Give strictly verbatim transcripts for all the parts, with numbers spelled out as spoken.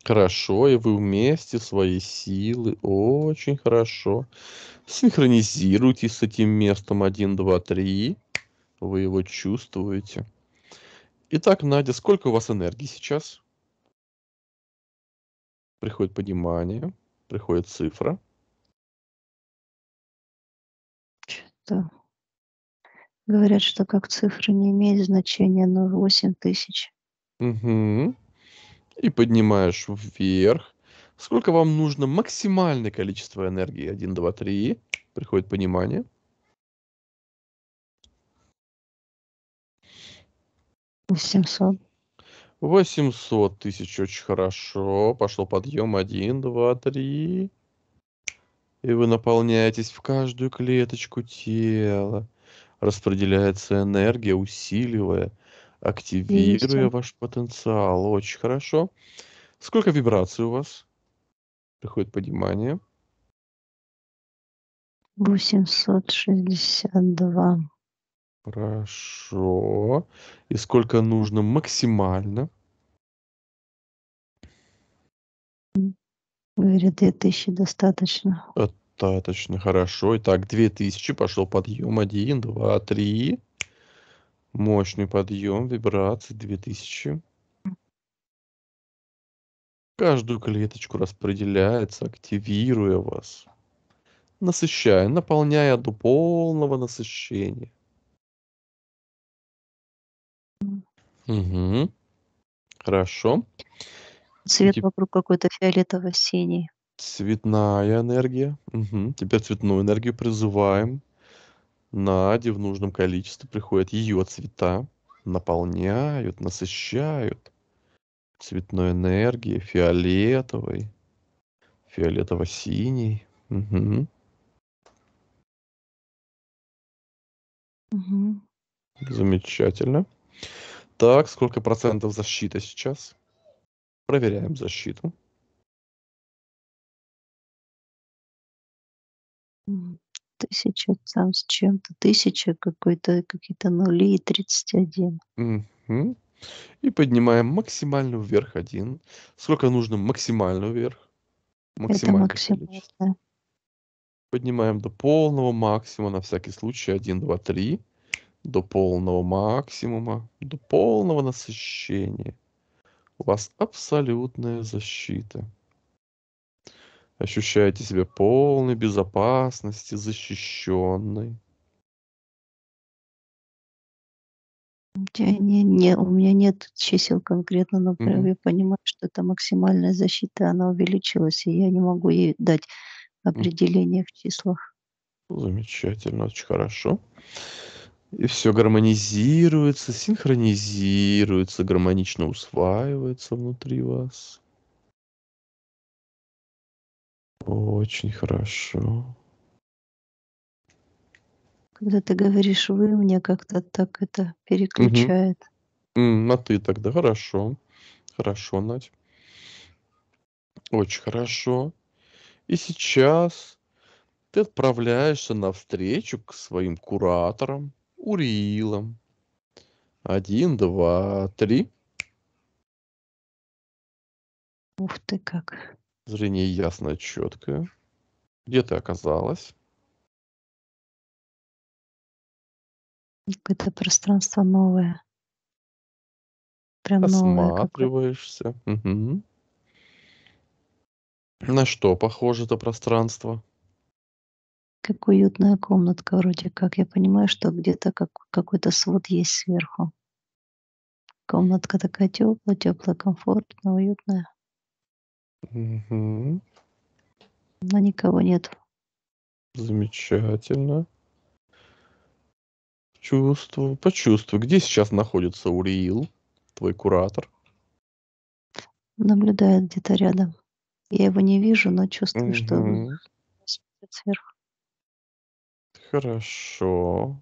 Хорошо, и вы вместе свои силы очень хорошо синхронизируйтесь с этим местом один, два, три. Вы его чувствуете. Итак, Надя, сколько у вас энергии сейчас? Приходит понимание, приходит цифра. Чё-то говорят, что как цифра не имеет значения, но восемь тысяч. Мгм. И поднимаешь вверх. Сколько вам нужно максимальное количество энергии? один, два, три. Приходит понимание. восемьсот. восемьсот тысяч. Очень хорошо. Пошел подъем. один, два, три. И вы наполняетесь в каждую клеточку тела. Распределяется энергия, усиливая, активируя двести. ваш потенциал. Очень хорошо. Сколько вибраций у вас? Приходит понимание. восемьсот шестьдесят два. Хорошо. И сколько нужно максимально? М. Говорят, две тысячи достаточно. Достаточно хорошо. Итак, две тысячи. Пошел подъем. один, два, три. Мощный подъем, вибрации две тысячи. Каждую клеточку распределяется, активируя вас. Насыщая, наполняя до полного насыщения. М. Мгм. Хорошо. И Цвет теп вокруг какой-то фиолетово-синий. Цветная энергия. Мгм. Теперь цветную энергию призываем. Наде в нужном количестве приходят ее цвета. Наполняют, насыщают. Цветной энергией, фиолетовой, фиолетово-синей. Мгм. Мгм. Замечательно. Так, сколько процентов защита сейчас? Проверяем защиту. М. тысяча там с чем-то. Тысяча какой-то, какие-то нули и тридцать один. Мгм. И поднимаем максимально вверх один. Сколько нужно максимально вверх? Это Максимальное количество. максимальное. Поднимаем до полного максимума, на всякий случай. один, два, три. До полного максимума, до полного насыщения. У вас абсолютная защита. Ощущаете себя полной безопасности, защищенной. Я не не у меня нет чисел конкретно, но прям Мгм. я понимаю, что это максимальная защита, она увеличилась, и я не могу ей дать М. определение в числах. Замечательно, очень хорошо. И всё гармонизируется, синхронизируется, гармонично усваивается внутри вас. Очень хорошо. Когда ты говоришь "вы", мне как-то так это Мгм. переключает. М, на "ты" тогда. Хорошо. Хорошо, Надь. Очень хорошо. И сейчас ты отправляешься навстречу к своим кураторам, уриилам. один, два, три. Ух ты как. Зрение ясное, чёткое. Где ты оказалась? Какое-то пространство новое. Прям новое какое-то. Осматриваешься. Мгм. На что похоже это пространство? Как уютная комнатка вроде как. Я понимаю, что где-то как какой-то свод есть сверху. Комнатка такая тёплая тёплая, комфортная, уютная. Мгм. Но никого нету. Замечательно. Чувствую, почувствуй, где сейчас находится уриил, твой куратор? Наблюдает где-то рядом. Я его не вижу, но чувствую, что он Мгм. смотрит сверху. Хорошо.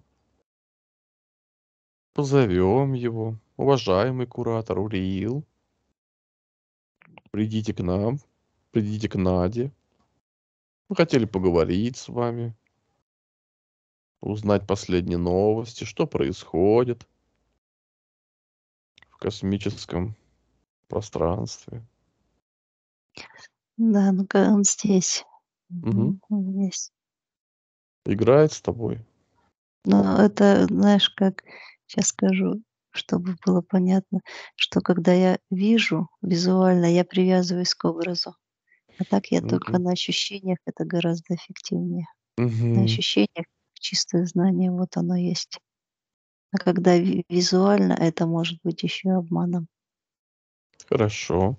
Позовем его. Уважаемый куратор Уриил. Придите к нам. Придите к Наде. Мы хотели поговорить с вами. Узнать последние новости, что происходит в космическом пространстве. Да, ну-ка, он здесь. Мгм. Мгм. Он есть. Играет с тобой? Но это, знаешь, как сейчас скажу, чтобы было понятно, что когда я вижу визуально, я привязываюсь к образу. А так я только Мгм. на ощущениях, это гораздо эффективнее. На Мгм. ощущениях чистое знание, вот оно есть. А когда ви визуально, это может быть еще обманом. Хорошо.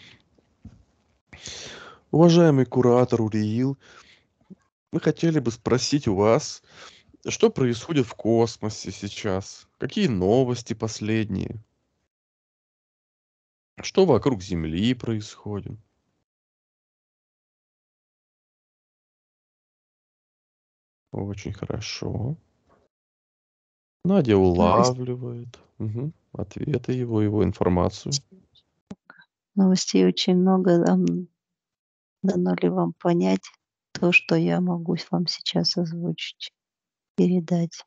Уважаемый куратор Уриил, мы хотели бы спросить у вас, что происходит в космосе сейчас? Какие новости последние? Что вокруг Земли происходит? Очень хорошо. Надя Новость улавливает, мгм, ответы его, его информацию. новостей очень много. Ам, дано ли вам понять то, что я могу с вам сейчас озвучить, передать?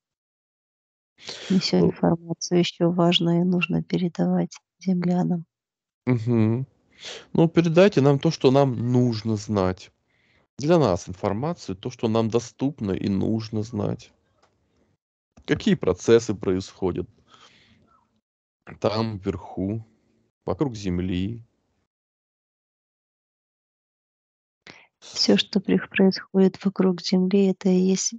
Не всю Ну, информацию еще важно и нужно передавать землянам. мгм. Ну, передайте нам то, что нам нужно знать. Для нас информацию, то, что нам доступно и нужно знать. Какие процессы происходят там, вверху, вокруг Земли. Все, что прих происходит вокруг Земли, это и есть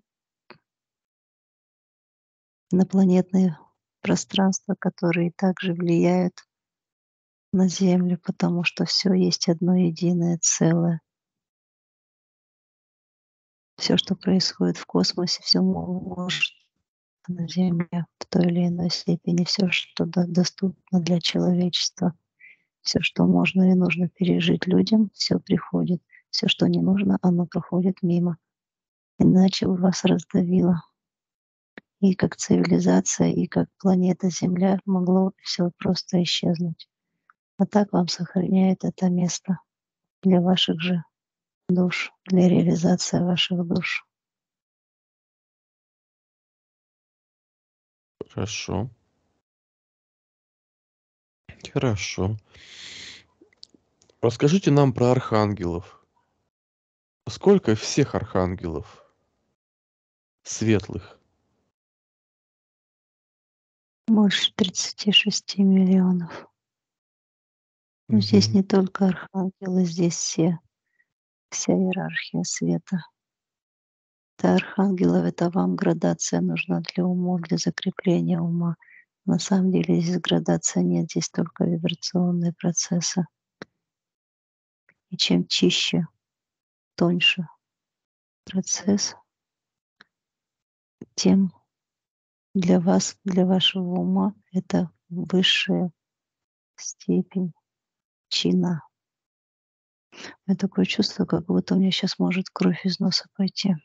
инопланетные пространства, которые также влияют на Землю, потому что все есть одно единое целое. Все, что происходит в космосе, все может на Земле в той или иной степени, все, что до доступно для человечества, все, что можно и нужно пережить людям, все приходит. Все, что не нужно, оно проходит мимо, иначе бы вас раздавило. И как цивилизация, и как планета Земля могло все просто исчезнуть. А так вам сохраняет это место для ваших же душ, для реализации ваших душ. Хорошо. Хорошо. Расскажите нам про архангелов. Сколько всех архангелов светлых? Больше тридцати шести миллионов. Но здесь Мгм. не только архангелы, здесь все, вся иерархия света. Это архангелов, это вам градация нужна для ума, для закрепления ума. На самом деле здесь градация нет, здесь только вибрационные процессы. И чем чище, тоньше процесс, тем для вас, для вашего ума это высшая степень чина. У меня такое чувство, как будто у меня сейчас может кровь из носа пойти.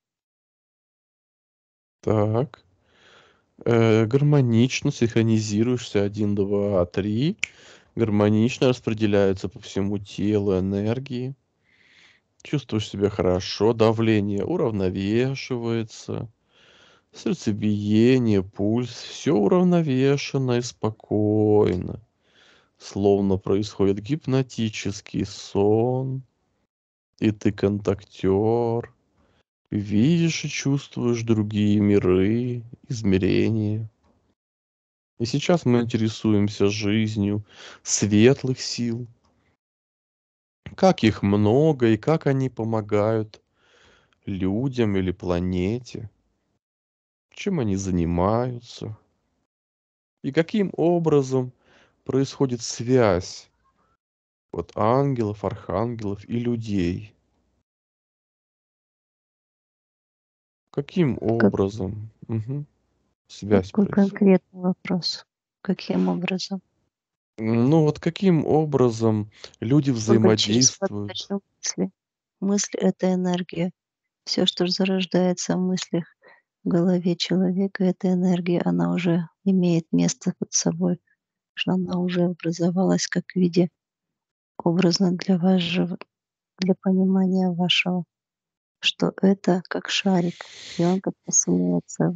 Так. Э, гармонично синхронизируешься один, два, три. Гармонично распределяются по всему телу энергии. Чувствуешь себя хорошо, давление уравновешивается, сердцебиение, пульс, все уравновешено и спокойно. Словно происходит гипнотический сон, и ты контактер, видишь и чувствуешь другие миры, измерения. И сейчас мы интересуемся жизнью светлых сил, как их много и как они помогают людям или планете, чем они занимаются и каким образом происходит связь вот ангелов, архангелов и людей. Каким Как, образом, мгм, связь какой происходит? конкретный вопрос? Каким образом? Ну вот каким образом люди Только через взаимодействуют? подачу мысли. Мысль — это энергия. Все, что зарождается в мыслях, в голове человека — это энергия. Она уже имеет место под собой, что она уже образовалась как в виде образно для вас же, для понимания вашего, что это как шарик, и он как посылается,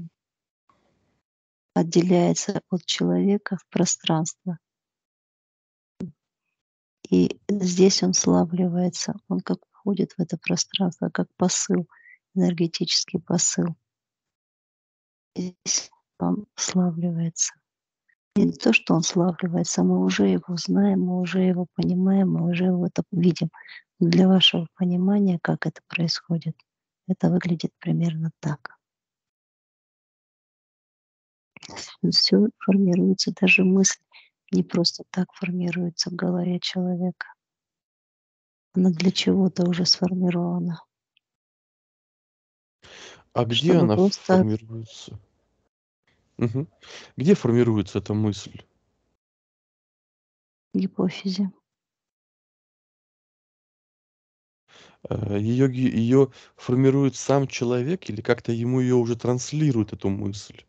отделяется от человека в пространство. И здесь он славливается, он как входит в это пространство, как посыл, энергетический посыл. И здесь он славливается. И не то, что он славливается, мы уже его знаем, мы уже его понимаем, мы уже его это видим. Для вашего понимания, как это происходит, это выглядит примерно так. Все формируется, даже мысль не просто так формируется в голове человека. Она для чего-то уже сформирована. А где Чтобы она просто формируется? Мгм. Где формируется эта мысль? в гипофизе. Э, Ее, ее формирует сам человек или как-то ему ее уже транслируют, эту мысль?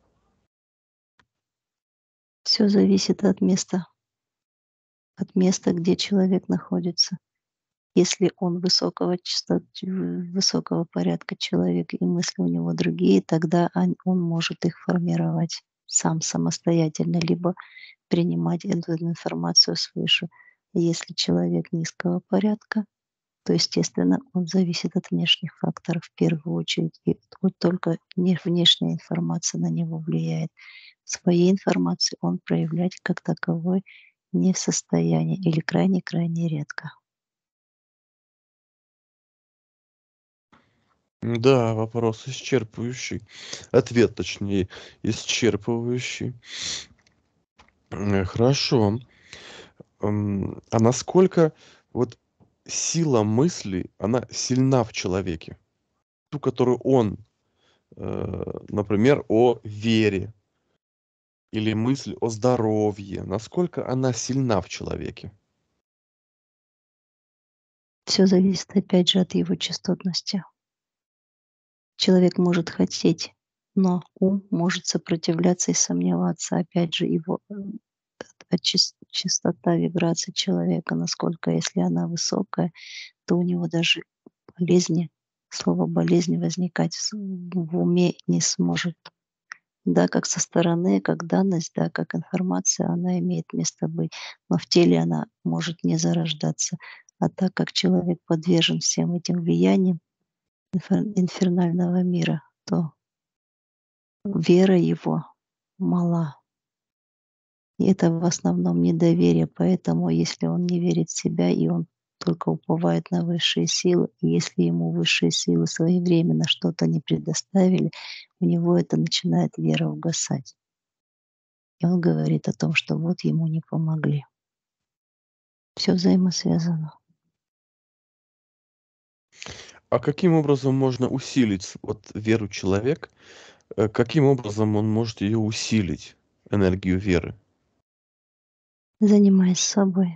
Все зависит от места, от места, где человек находится. Если он высокого частот высокого порядка человек и мысли у него другие, тогда ань он может их формировать сам самостоятельно, либо принимать эту информацию свыше. Если человек низкого порядка, то, естественно, он зависит от внешних факторов в первую очередь, и вот только не внешняя информация на него влияет. Своей информации он проявлять как таковой не в состоянии или крайне-крайне редко. Да, вопрос исчерпывающий. Ответ, точнее, исчерпывающий. Э, Хорошо. М, А насколько вот сила мысли, она сильна в человеке? Ту, которую он, э, например, о вере или мысль о здоровье. Насколько она сильна в человеке? Все зависит опять же от его частотности. Человек может хотеть, но ум может сопротивляться и сомневаться. Опять же, его, м, а час частота вибраций человека, насколько если она высокая, то у него даже болезни, слово болезнь возникать с в уме не сможет. Да, как со стороны, как данность, да, как информация, она имеет место быть, но в теле она может не зарождаться. А так как человек подвержен всем этим влияниям инфер инфернального мира, то вера его мала. И это в основном недоверие. Поэтому, если он не верит в себя и он только уповает на высшие силы, и если ему высшие силы своевременно что-то не предоставили, у него это начинает вера угасать. И он говорит о том, что вот ему не помогли. Все взаимосвязано. А каким образом можно усилить с- вот веру человека? Э, Каким образом он может ее усилить, энергию веры? Занимаясь собой,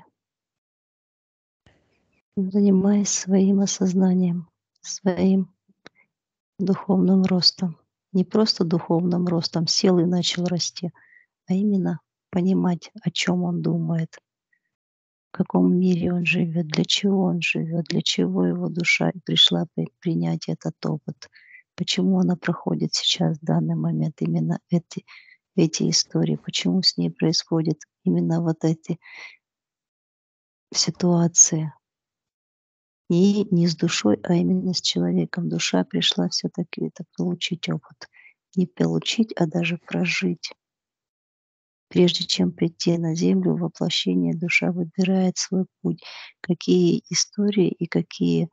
занимаясь своим осознанием, своим духовным ростом. Не просто духовным ростом сел и начал расти, а именно понимать, о чем он думает, в каком мире он живет, для чего он живет, для чего его душа пришла при- принять этот опыт, почему она проходит сейчас, в данный момент, именно эти, эти истории, почему с ней происходят именно вот эти ситуации. И не с душой, а именно с человеком. Душа пришла все-таки это получить опыт. Не получить, а даже прожить. Прежде чем прийти на землю, воплощение, душа выбирает свой путь, какие истории и какие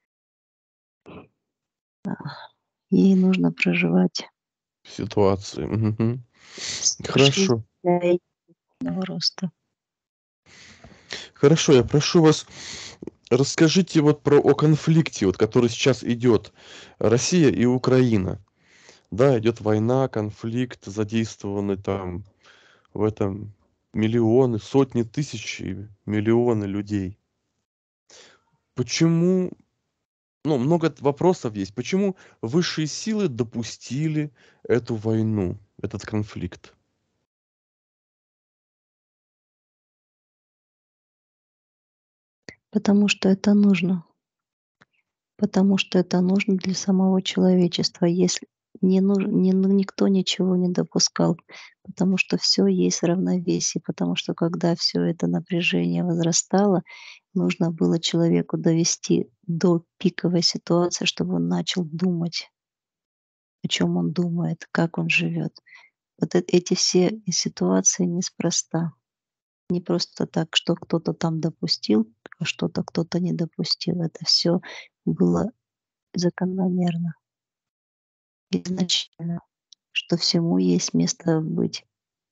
а, ей нужно проживать Ситуации. Мгм. с- жизнь Хорошо. для единого роста. Хорошо, я прошу вас, расскажите вот про о конфликте, вот, который сейчас идет. Россия и Украина. Да, идет война, конфликт, задействованы там в этом миллионы, сотни тысяч и миллионы людей. Почему, ну, много т- вопросов есть. Почему высшие силы допустили эту войну, этот конфликт? Потому что это нужно. Потому что это нужно для самого человечества. Если не нуж не ну, никто ничего не допускал, потому что все есть в равновесии, потому что когда все это напряжение возрастало, нужно было человеку довести до пиковой ситуации, чтобы он начал думать, о чем он думает, как он живет. Вот эт эти все ситуации неспроста. Не просто так, что кто-то там допустил, а что-то кто-то не допустил. Это все было закономерно, изначально, что всему есть место быть.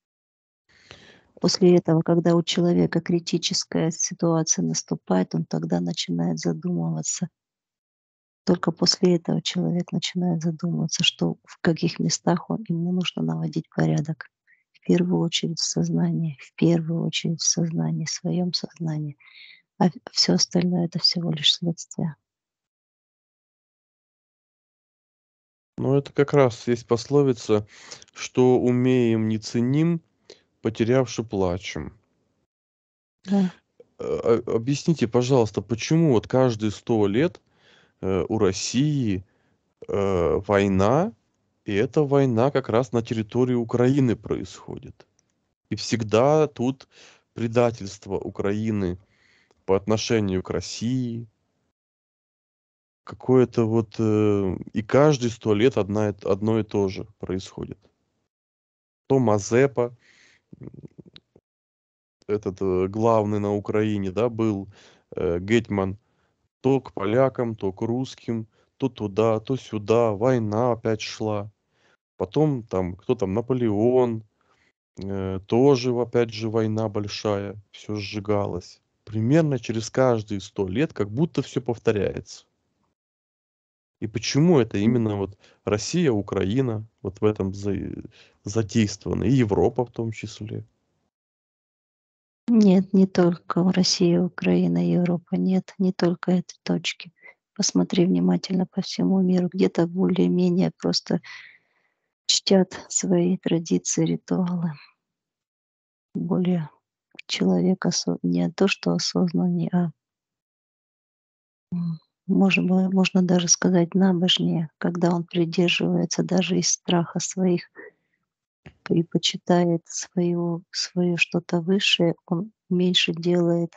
После этого, когда у человека критическая ситуация наступает, он тогда начинает задумываться. Только после этого человек начинает задумываться, что в каких местах он, ему нужно наводить порядок. В первую очередь в сознании, в первую очередь в сознании, в своем сознании. А все остальное это всего лишь следствие. Ну, это как раз есть пословица, что умеем не ценим, потерявши плачем. Да. Э, а объясните, пожалуйста, почему вот каждые сто лет, э, у России, э, война, и эта война как раз на территории Украины происходит? И всегда тут предательство Украины по отношению к России. Какое-то вот, э, и каждые сто лет одна и т одно и то же происходит. То Мазепа, м, этот, э, главный на Украине, да, был, э, гетьман, то к полякам, то к русским, то туда, то сюда. Война опять шла. Потом там, кто там, Наполеон, э, тоже опять же война большая, все сжигалось. Примерно через каждые сто лет как будто все повторяется. И почему это именно вот Россия, Украина вот в этом за задействованы, и Европа в том числе? Нет, не только в России, Украина, Европа. Нет, не только этой точки. Посмотри внимательно по всему миру. Где-то более-менее просто чтят свои традиции, ритуалы. Более человек осо не то, что осознаннее, а, м, может быть, можно даже сказать, набожнее, когда он придерживается даже из страха своих и почитает свое свое что-то высшее, он меньше делает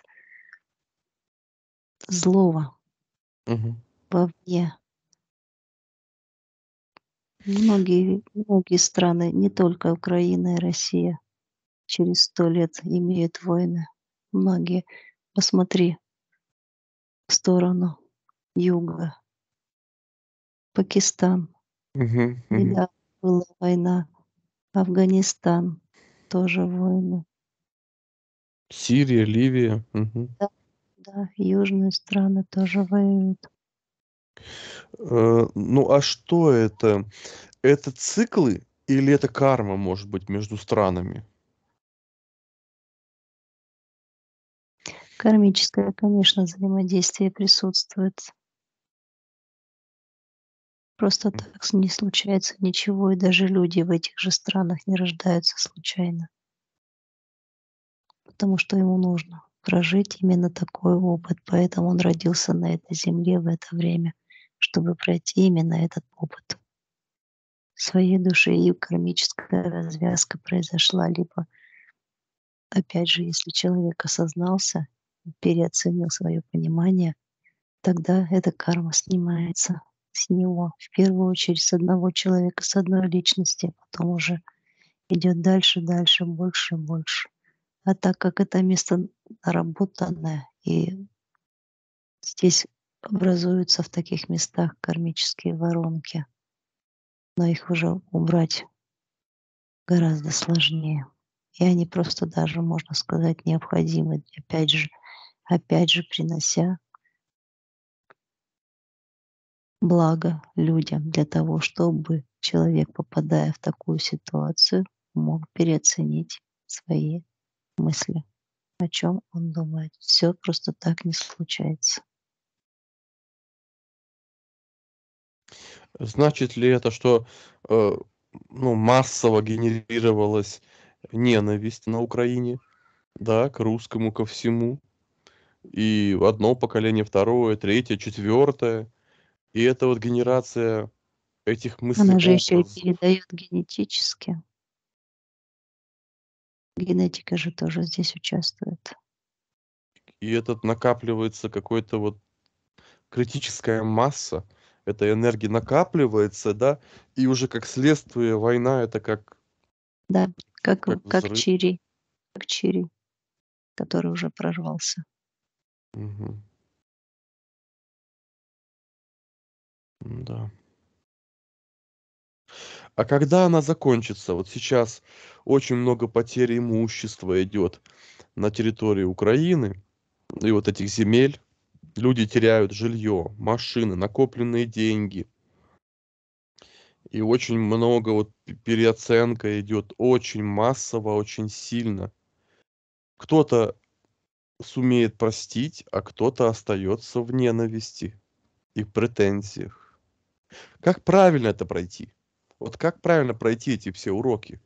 злого Мгм. вовне. Многие многие страны, не только Украина и Россия, через сто лет имеют войны. Многие. Посмотри в сторону юга. Пакистан. Мгм. Мгм. Недавно была война. Афганистан. Тоже войны. Сирия, Ливия. Мгм. Да, да, южные страны тоже воюют. Э, ну, а что это? Это циклы или это карма, может быть, между странами? Кармическое, конечно, взаимодействие присутствует. Просто М. так с не случается ничего, и даже люди в этих же странах не рождаются случайно. Потому что ему нужно прожить именно такой опыт. Поэтому он родился на этой земле в это время, чтобы пройти именно этот опыт своей души. И кармическая развязка произошла либо, опять же, если человек осознался, переоценил свое понимание, тогда эта карма снимается с него. В первую очередь с одного человека, с одной личности, а потом уже идет дальше, дальше, больше, больше. А так как это место наработанное, и здесь образуются в таких местах кармические воронки, но их уже убрать гораздо сложнее. И они просто даже, можно сказать, необходимы, опять же, опять же, принося благо людям для того, чтобы человек, попадая в такую ситуацию, мог переоценить свои мысли, о чем он думает. Все просто так не случается. Значит ли это, что, э, ну, массово генерировалась ненависть на Украине, да, к русскому, ко всему? И одно поколение, второе, третье, четвертое. И эта вот генерация этих Она же еще и мыслеобразов. передает генетически. Генетика же тоже здесь участвует. И этот накапливается какой-то вот критическая масса этой энергии накапливается, да, и уже как следствие война это как Да, как как в как взрыв. чири, как чири, который уже прорвался. Мгм. М-да. А когда она закончится? Вот сейчас очень много потерь имущества идет на территории Украины и вот этих земель. Люди теряют жилье, машины, накопленные деньги. И очень много вот п переоценка идет, очень массово, очень сильно. Кто-то сумеет простить, а кто-то остается в ненависти и в претензиях. Как правильно это пройти? Вот как правильно пройти эти все уроки?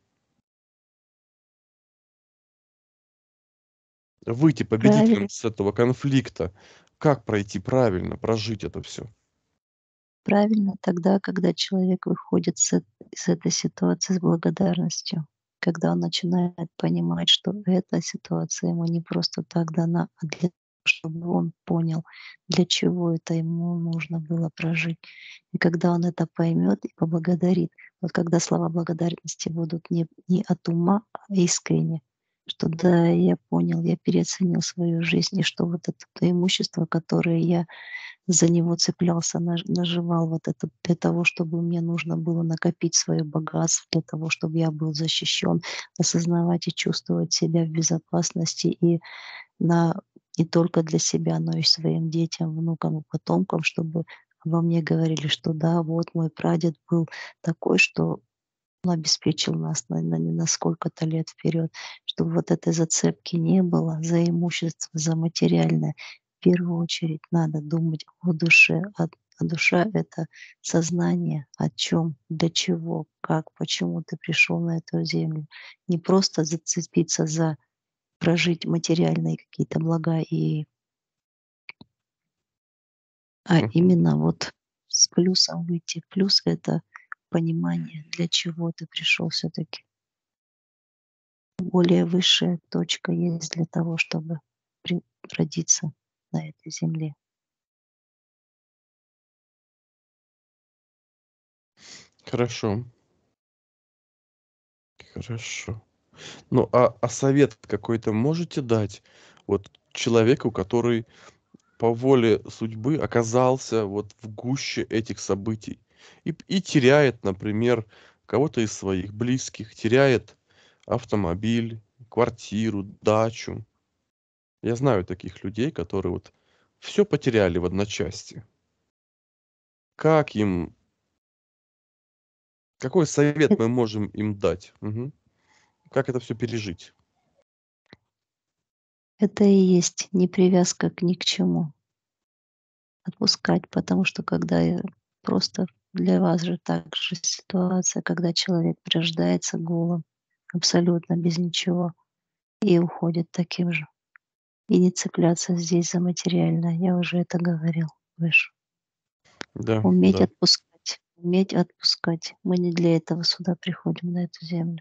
Выйти Правильно победителем с этого конфликта. Как пройти правильно, прожить это все? правильно тогда, когда человек выходит с эт из этой ситуации с благодарностью, когда он начинает понимать, что эта ситуация ему не просто так дана, а для того, чтобы он понял, для чего это ему нужно было прожить. И когда он это поймет и поблагодарит, вот когда слова благодарности будут не не от ума, а искренне, что да, я понял, я переоценил свою жизнь, и что вот это то имущество, которое я за него цеплялся, наж наживал вот это для того, чтобы мне нужно было накопить свое богатство, для того, чтобы я был защищен, осознавать и чувствовать себя в безопасности и на не только для себя, но и своим детям, внукам и потомкам, чтобы обо мне говорили, что да, вот мой прадед был такой, что он обеспечил нас на на на сколько-то лет вперед, чтобы вот этой зацепки не было за имущество, за материальное. В первую очередь надо думать о душе, а а душа — это сознание, о чем, для чего, как, почему ты пришел на эту землю. Не просто зацепиться за прожить материальные какие-то блага, и а Мгм. именно вот с плюсом выйти. Плюс — это понимание, для чего ты пришел все таки. Более высшая точка есть для того, чтобы при родиться на этой земле. Хорошо, хорошо. Ну, а а совет какой-то можете дать вот человеку, который по воле судьбы оказался вот в гуще этих событий и п и теряет, например, кого-то из своих близких, теряет автомобиль, квартиру, дачу. Я знаю таких людей, которые вот все потеряли в одночасье. Как им какой Э совет мы можем им дать? Мгм. Как это все пережить? это и есть не привязка к ни к чему. Отпускать, потому что когда, э, просто для вас же также ситуация, когда человек рождается голым, абсолютно без ничего, и уходит таким же. И не цепляться здесь за материальное. Я уже это говорил выше. Да, Уметь да, отпускать, уметь отпускать. Мы не для этого сюда приходим, на эту землю.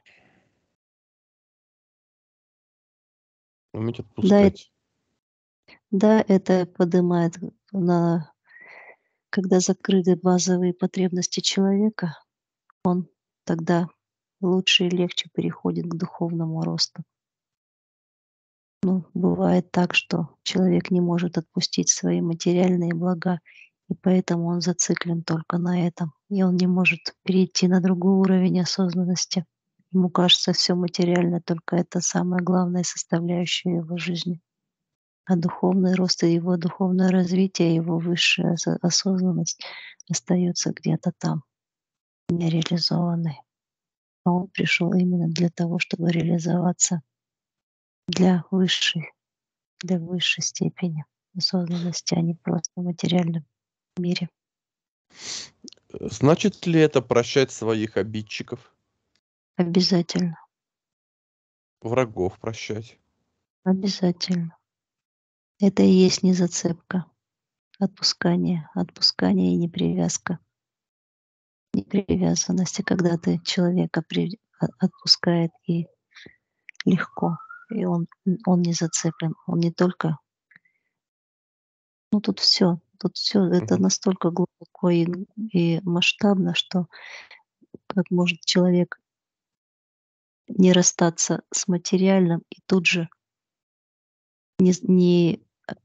уметь Да, эт отпускать. да, это подымает на когда закрыты базовые потребности человека, он тогда лучше и легче переходит к духовному росту. Ну, бывает так, что человек не может отпустить свои материальные блага, и поэтому он зациклен только на этом, и он не может перейти на другой уровень осознанности. Ему кажется, все материально, только это самая главная составляющая его жизни. А духовный рост и его духовное развитие, его высшая осо осознанность остается где-то там, нереализованной. А он пришел именно для того, чтобы реализоваться для высшей для высшей степени осознанности, а не просто в материальном мире. Э, значит ли это прощать своих обидчиков, Обязательно, врагов прощать? обязательно. Это и есть не зацепка, отпускание, отпускание и не привязка. непривязанности, когда ты человека при о отпускает и легко, и он он не зацеплен. Он не только ну, тут всё, тут всё это Мгм. настолько глубоко и и масштабно, что как может человек не расстаться с материальным и тут же не з не э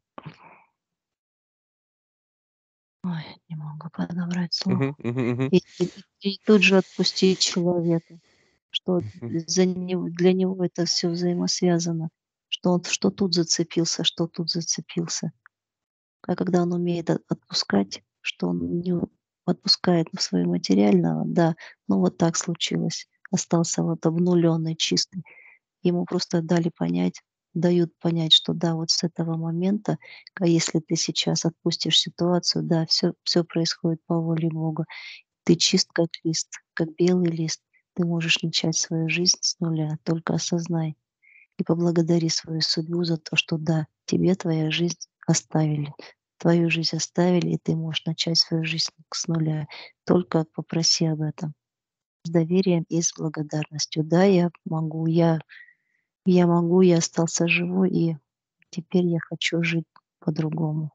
Ой, не могу подобрать Мгм, слово. мгм, мгм. И и и тут же отпустить человека, что Мгм. за него для него это всё взаимосвязано, что он что тут зацепился, что тут зацепился. А когда он умеет от отпускать, что он не отпускает своего материального, да, ну вот так случилось, остался вот обнулённый, чистый. Ему просто дали понять, дают понять, что да, вот с этого момента, ка если ты сейчас отпустишь ситуацию, да, всё всё происходит по воле Бога. Ты чист как лист, как белый лист. Ты можешь начать свою жизнь с нуля. Только осознай и поблагодари свою судьбу за то, что да, тебе твоя жизнь оставили. Твою жизнь оставили, и ты можешь начать свою жизнь с нуля. Только попроси об этом с доверием и с благодарностью. Да, я могу, я я могу, я остался живой, и теперь я хочу жить по-другому.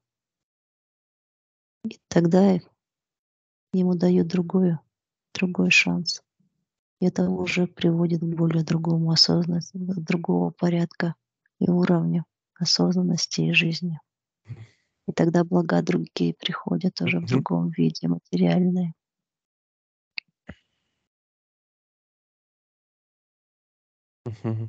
И тогда ему дают другое другой шанс. Это уже приводит к более другому осознанности, до другого порядка и уровня осознанности и жизни. И тогда блага другие приходят уже в Мгм. другом виде, материальные. Мгм.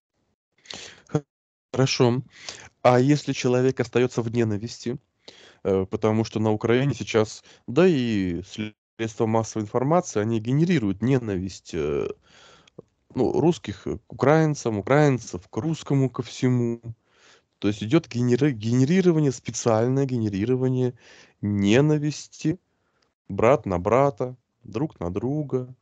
Хорошо. А если человек остается в ненависти? Э, потому что на Украине сейчас, да и средства массовой информации, они генерируют ненависть, э, ну, русских к украинцам, украинцев к русскому, ко всему. То есть идет генера генерирование, специальное генерирование ненависти брат на брата, друг на друга.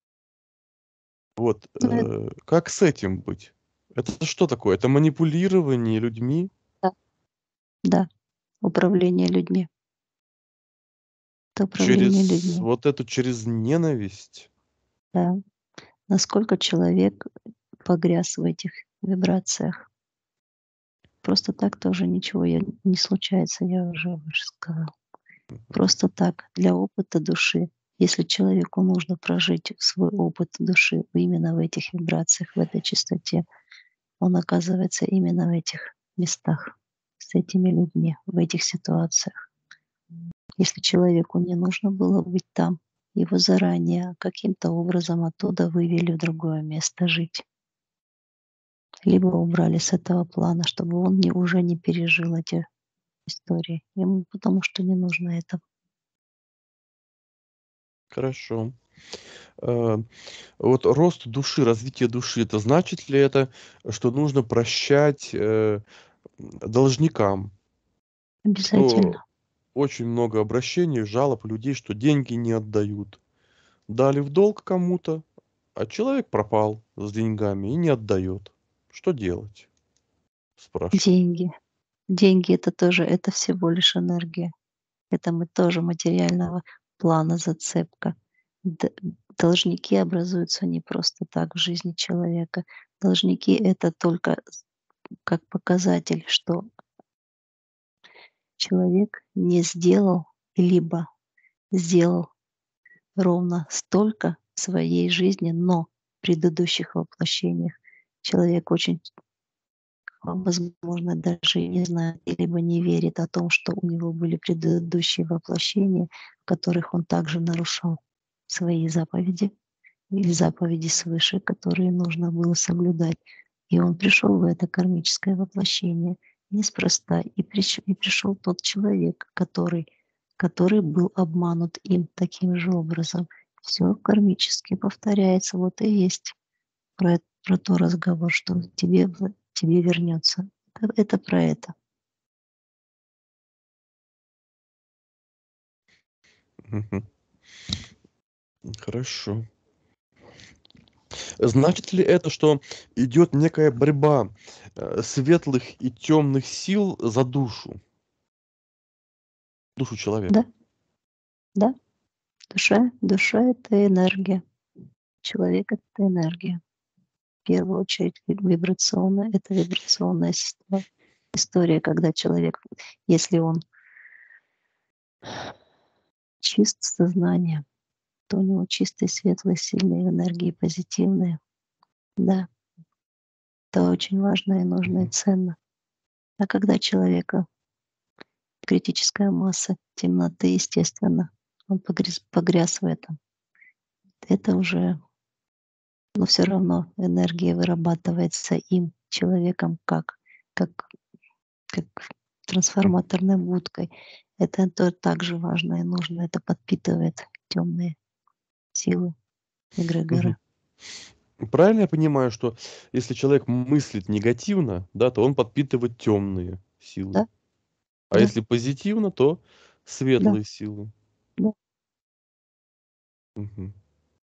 Вот, Ну эт э, как с этим быть? Это что такое? Это манипулирование людьми? Да. Да, управление людьми. Это управление Через людьми. вот эту, через ненависть? Да. Насколько человек погряз в этих вибрациях. Просто так тоже ничего я не случается, я уже выше сказала. Мгм. Просто так, для опыта души. Если человеку нужно прожить свой опыт души именно в этих вибрациях, в этой частоте, он оказывается именно в этих местах, с этими людьми, в этих ситуациях. Если человеку не нужно было быть там, его заранее каким-то образом оттуда вывели в другое место жить. Либо убрали с этого плана, чтобы он не уже не пережил эти истории. Ему потому что не нужно это. Хорошо. Э, вот рост души, развитие души- это значит ли это, что нужно прощать, э, должникам? То Обязательно. очень много обращений, жалоб людей, что деньги не отдают. Дали в долг кому-то, а человек пропал с деньгами и не отдает. Что делать? Спрашивают. Деньги. Деньги- это тоже, это всего лишь энергия. Это мы тоже материального плана зацепка. Д должники образуются не просто так в жизни человека. Должники- это только с как показатель, что человек не сделал, либо сделал ровно столько в своей жизни, но в предыдущих воплощениях человек очень возможно, даже и не знает, либо не верит о том, что у него были предыдущие воплощения, в которых он также нарушал свои заповеди или заповеди свыше, которые нужно было соблюдать. И он пришел в это кармическое воплощение неспроста. И приш и пришел тот человек, который который был обманут им таким же образом. Всё кармически повторяется. Вот и есть про эт про то разговор, что тебе в тебе вернётся. Э это про это. Мгм. Хорошо. Значит ли это, что идет некая борьба, э, светлых и темных сил за душу? Душу Да. человека. Да. Душа, душа — это энергия. Человек — это энергия. В первую очередь ви вибрационная это вибрационная система. История, когда человек, если он чист сознанием, то у него чистые, светлые, сильные энергии, позитивные. Да, это очень важно и нужно, и Мгм. ценно. А когда человека критическая масса темноты, естественно, он погряз погряз в этом. Это уже, но всё равно энергия вырабатывается им, человеком, как как как М. трансформаторной будкой. Это то также важно и нужно. Это подпитывает тёмные силы, Мгм. эгрегоры. Правильно я понимаю, что если человек мыслит негативно, да, то он подпитывает темные силы, Да, а да, если позитивно, то да, светлые силы? да. Мгм.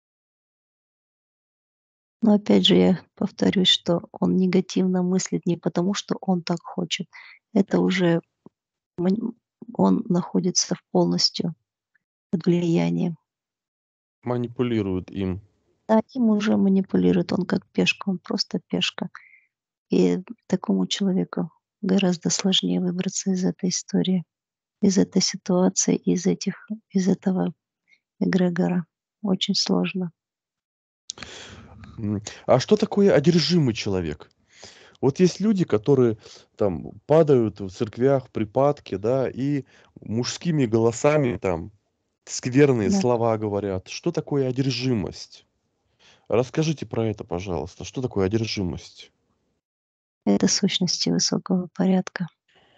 Но опять же я повторюсь, что он негативно мыслит не потому, что он так хочет. Это уже мань он находится в полностью под влиянием. Манипулирует им. Да, им уже манипулирует. Он как пешка, он просто пешка. И такому человеку гораздо сложнее выбраться из этой истории, из этой ситуации, из этих из этого эгрегора. Очень сложно. М, а что такое одержимый человек? Вот есть люди, которые там падают в церквях в припадки, да, и мужскими голосами там скверные Да. слова говорят. Что такое одержимость? Расскажите про это, пожалуйста. Что такое одержимость? Это сущности высокого порядка,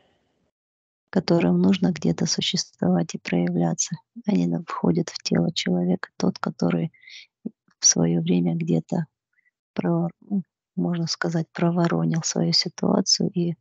которым нужно где-то существовать и проявляться. Они на входят в тело человека, тот, который в своё время где-то про ну, можно сказать, проворонил свою ситуацию и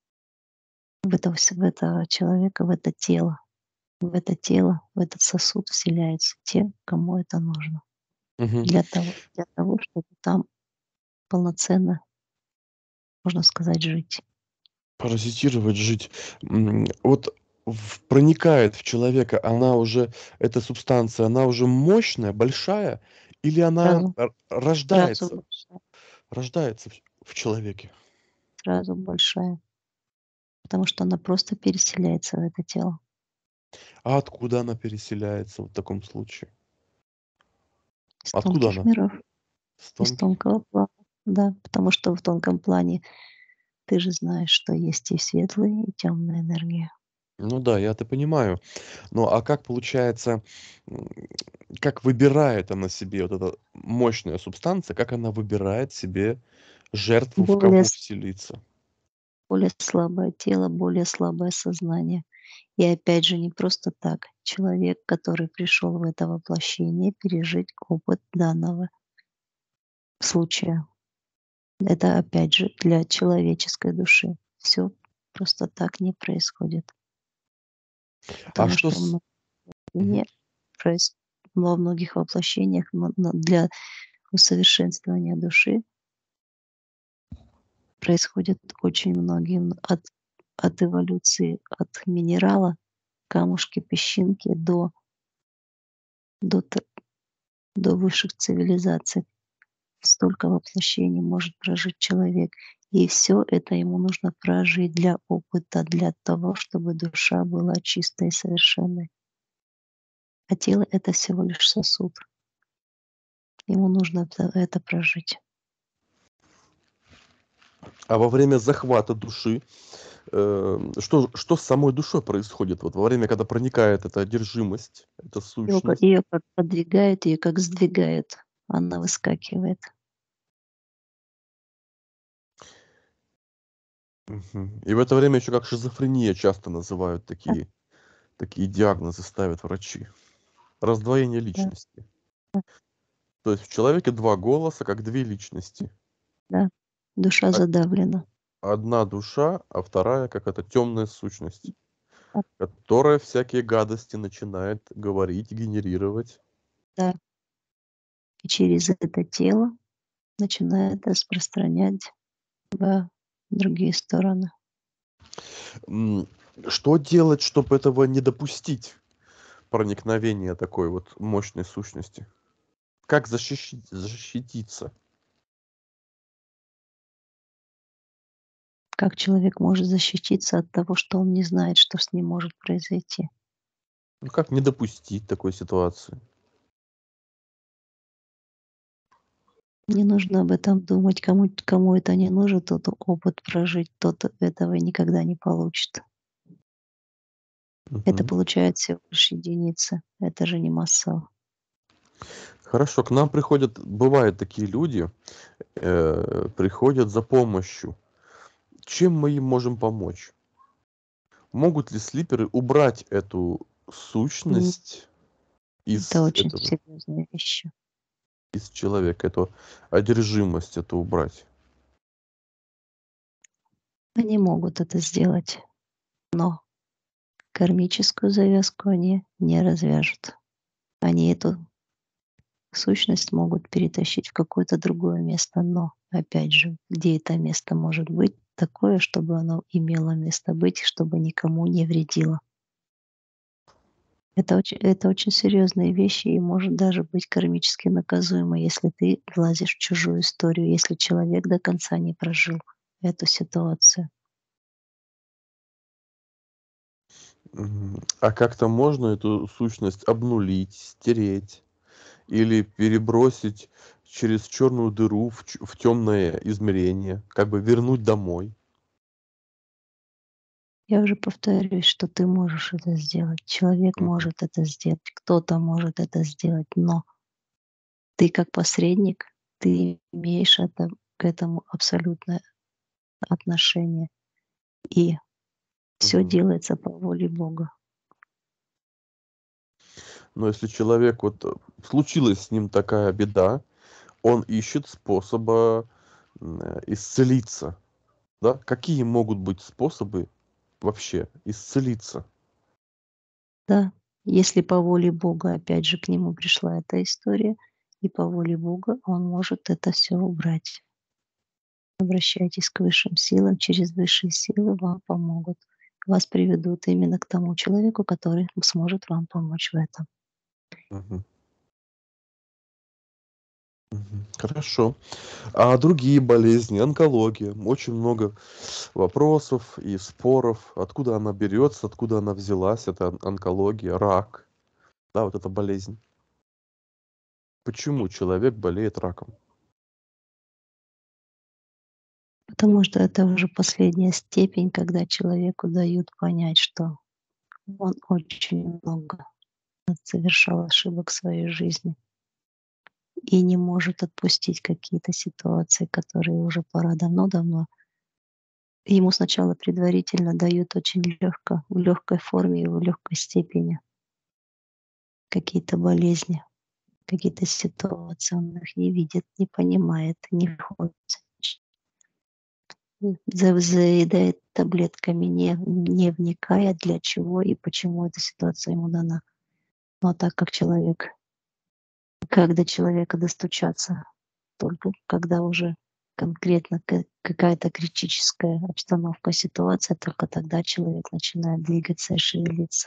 в это вс в этого человека, в это тело в это тело, в этот сосуд вселяются те, кому это нужно. Мгм. Для того для того, чтобы там полноценно можно сказать, жить. Паразитировать, жить. М, вот в проникает в человека, она уже, эта субстанция, она уже мощная, большая или она Сразу р сразу рождается большая рождается в в человеке? сразу большая. Потому что она просто переселяется в это тело. А откуда она переселяется в таком случае? Из Откуда тонких она? миров, С из тонких? тонкого плана. Да, потому что в тонком плане ты же знаешь, что есть и светлые, и тёмные энергии. Ну да, я это понимаю. Ну, а как получается, м, как выбирает она себе, вот эта мощная субстанция, как она выбирает себе жертву, в Более кого с вселиться? более слабое тело, более слабое сознание. И опять же, не просто так. Человек, который пришёл в это воплощение пережить опыт данного случая. Это опять же для человеческой души. Всё просто так не происходит. А Потому что что с мно Мгм. не проис во многих воплощениях мо но для усовершенствования души происходит очень многим от от эволюции, от минерала, камушки, песчинки до до т до высших цивилизаций. Столько воплощений может прожить человек, и всё это ему нужно прожить для опыта, для того, чтобы душа была чистой и совершенной. А тело — это всего лишь сосуд. Ему нужно это это прожить. А во время захвата души, э, что что с самой душой происходит? Вот во время, когда проникает эта одержимость, эта Его ка сущность? её как подвигает, её как сдвигает, она выскакивает. Мгм. И в это время ещё как шизофрения часто называют Да. такие такие диагнозы ставят врачи. Раздвоение Да. личности. Да. То есть в человеке два голоса, как две личности. Да, душа А задавлена. одна душа, а вторая как эта тёмная сущность, Да. которая всякие гадости начинает говорить, генерировать. Да. И через это тело начинает распространять во другие стороны. М, что делать, чтоб этого не допустить? проникновения такой вот мощной сущности? Как защищить, защититься? Как человек может защититься от того, что он не знает, что с ним может произойти? Ну, как не допустить такой ситуации? Не нужно об этом думать. Кому, кому это не нужно, тот опыт прожить, тот этого никогда не получит. Это Мгм. получают всего лишь единицы. Это же не масса. Хорошо, к нам приходят, бывают такие люди, э, приходят за помощью. Чем мы им можем помочь? Могут ли слиперы убрать эту М, сущность Это из очень этого, серьезные вещи. из человека, эту одержимость эту убрать? Они могут это сделать, но кармическую завязку они не развяжут. Они эту сущность могут перетащить в какое-то другое место, но, опять же, где это место может быть такое, чтобы оно имело место быть, чтобы никому не вредило. Это очень, это очень серьезные вещи и может даже быть кармически наказуемо, если ты влазишь в чужую историю, если человек до конца не прожил эту ситуацию. Мгм. А как-то можно эту сущность обнулить, стереть или перебросить через черную дыру в, ч- в темное измерение, как бы вернуть домой? Я уже повторюсь, что ты можешь это сделать, человек Мгм. может это сделать, кто-то может это сделать, но ты как посредник, ты имеешь это, к этому абсолютное отношение. И все Мгм. делается по воле Бога. Но если человек, вот э, случилась с ним такая беда, он ищет способа м, э, исцелиться, да? Какие могут быть способы вообще исцелиться? Да, если по воле Бога, опять же, к нему пришла эта история, и по воле Бога он может это все убрать. Обращайтесь к высшим силам, через высшие силы вам помогут. Вас приведут именно к тому человеку, который сможет вам помочь в этом. Мгм. Мгм. Хорошо. А другие болезни, онкология, очень много вопросов и споров, откуда она берется, откуда она взялась, это он- онкология, рак, да, вот эта болезнь. Почему человек болеет раком? Потому что это уже последняя степень, когда человеку дают понять, что он очень много совершал ошибок в своей жизни и не может отпустить какие-то ситуации, которые уже пора давно-давно. Ему сначала предварительно дают очень легко, в легкой форме и в легкой степени какие-то болезни, какие-то ситуации. Он их не видит, не понимает, не хочет. За- Заедает таблетками, не, не вникая, для чего и почему эта ситуация ему дана. Но так как человек, как до человека достучаться, только когда уже конкретно ка- какая-то критическая обстановка, ситуация, только тогда человек начинает двигаться и шевелиться.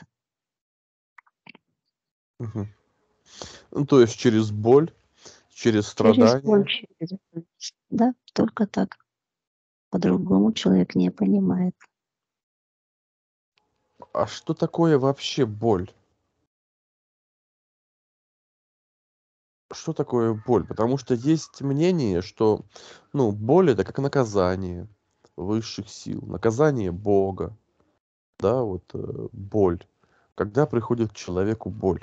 Мгм. Ну, то есть через боль, через Через боль, страдания. через боль. Да, только так. По-другому человек не понимает. А что такое вообще боль? Что такое боль? Потому что есть мнение, что, ну, боль это как наказание высших сил, наказание Бога, да, вот э, боль. Когда приходит к человеку боль.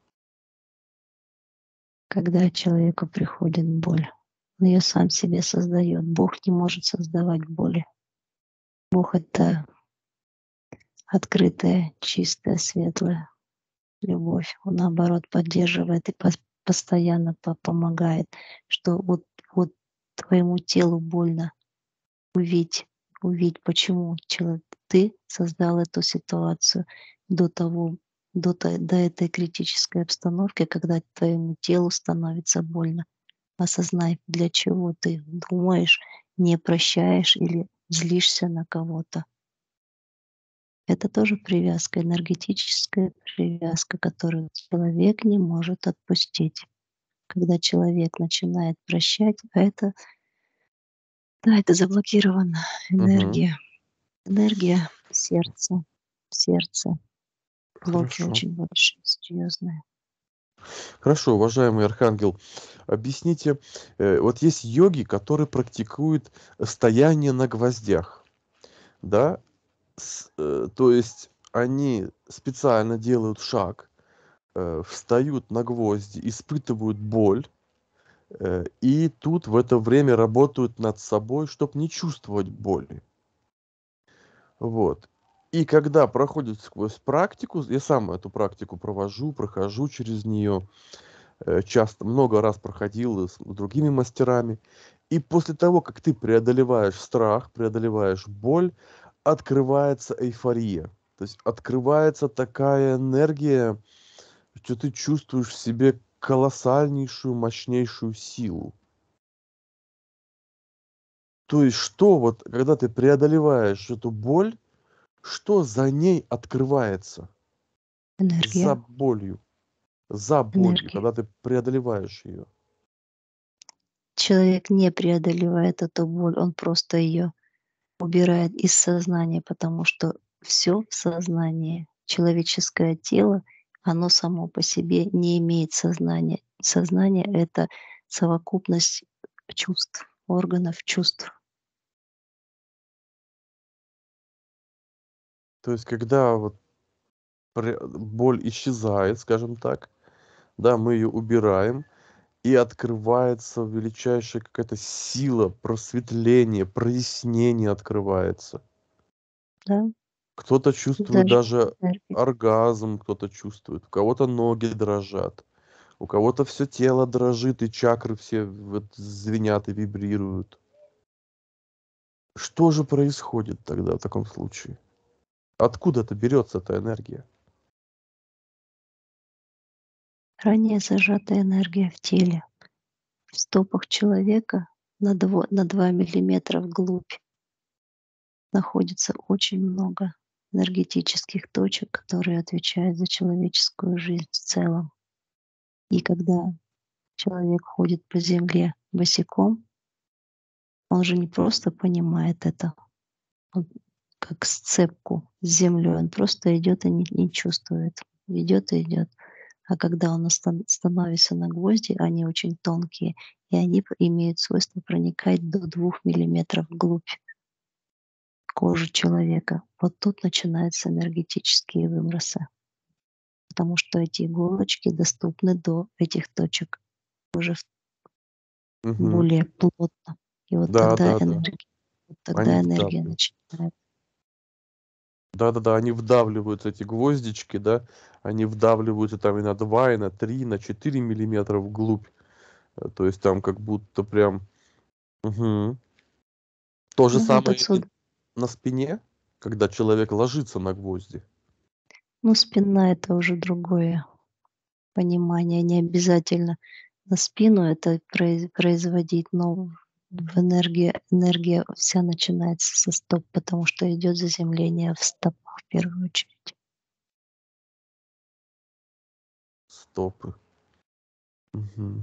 Когда человеку приходит боль, он ее сам себе создает. Бог не может создавать боли. Бог — это открытая, чистая, светлая любовь. Он, наоборот, поддерживает и пос- постоянно по- помогает, что вот, вот твоему телу больно. Увидь, увидь, почему чело- ты создал эту ситуацию до того, до, то- до этой критической обстановки, когда твоему телу становится больно. Осознай, для чего ты думаешь, не прощаешь или злишься на кого-то. Это тоже привязка, энергетическая привязка, которую человек не может отпустить. Когда человек начинает прощать, а это да, это заблокирована Мгм. энергия. Энергия сердца. В сердце блоки Хорошо. очень большие, серьезные. Хорошо, уважаемый архангел, объясните, э, вот есть йоги, которые практикуют стояние на гвоздях, да? С э, то есть они специально делают шаг, э, встают на гвозди, испытывают боль, э, и тут в это время работают над собой, чтоб не чувствовать боли. Вот. И когда проходят сквозь практику, я сам эту практику провожу, прохожу через нее, э, часто, много раз проходил и с другими мастерами. И после того, как ты преодолеваешь страх, преодолеваешь боль, открывается эйфория. То есть открывается такая энергия, что ты чувствуешь в себе колоссальнейшую, мощнейшую силу. То есть что вот, когда ты преодолеваешь эту боль, что за ней открывается? За Энергия, болью. За болью, энергия. когда ты преодолеваешь ее. Человек не преодолевает эту боль, он просто ее убирает из сознания, потому что все в сознании. Человеческое тело, оно само по себе не имеет сознания. Сознание — это совокупность чувств, органов чувств. То есть когда вот пре боль исчезает, скажем так, да, мы ее убираем, и открывается величайшая какая-то сила, просветление, прояснение открывается. Да, Кто-то чувствует даже даже энергия. оргазм, кто-то чувствует, у кого-то ноги дрожат, у кого-то все тело дрожит, и чакры все вот звенят и вибрируют. Что же происходит тогда в таком случае? Откуда это берется эта энергия? Ранее зажатая энергия в теле. В стопах человека на дво на два миллиметра вглубь находится очень много энергетических точек, которые отвечают за человеческую жизнь в целом. И когда человек ходит по земле босиком, он же не просто понимает это, он как сцепку с землей, он просто идет и не, не чувствует, идет и идет. А когда он остан- становится на гвозди, они очень тонкие, и они п- имеют свойство проникать до двух миллиметров вглубь кожи человека. Вот тут начинаются энергетические выбросы, потому что эти иголочки доступны до этих точек уже в- Мгм. более плотно. И вот Да, тогда да, да. энергия, вот Они тогда энергия вдавливают. начинает. Да-да-да, они вдавливаются, эти гвоздички, да, они вдавливаются там и на два, и на три, и на четыре миллиметра вглубь. Э, То есть там как будто прям... Мгм. То же Ну вот самое и отсюда. на спине, когда человек ложится на гвозди. Ну, спина — это уже другое понимание. Не обязательно на спину это произ- производить, но в энергии, энергия вся начинается со стоп, потому что идет заземление в стопах в первую очередь. Стопы. Мгм.